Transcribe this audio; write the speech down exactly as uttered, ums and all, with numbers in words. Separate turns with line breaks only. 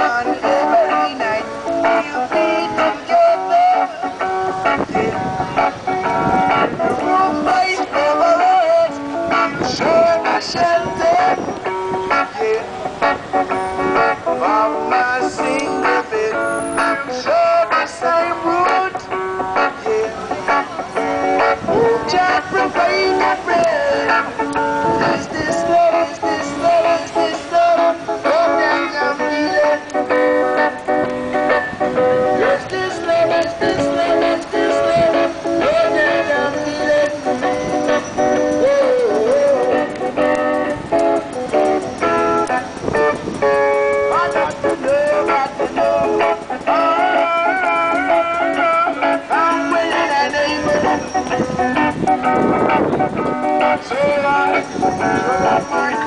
on every night. We'll be together. Yeah. The roof might never rest. We'll share the shelter. Yeah. From my single bed, we'll share the same root. Yeah. Jah provide the bread. Is this love? Is this love? Is this love? Oh, that I'm feeling. Is this love? Is this love? Is this love? Oh, that I'm feeling. Oh, oh. I got to know, got to know. Oh, I'm willing and able. So long, so long, my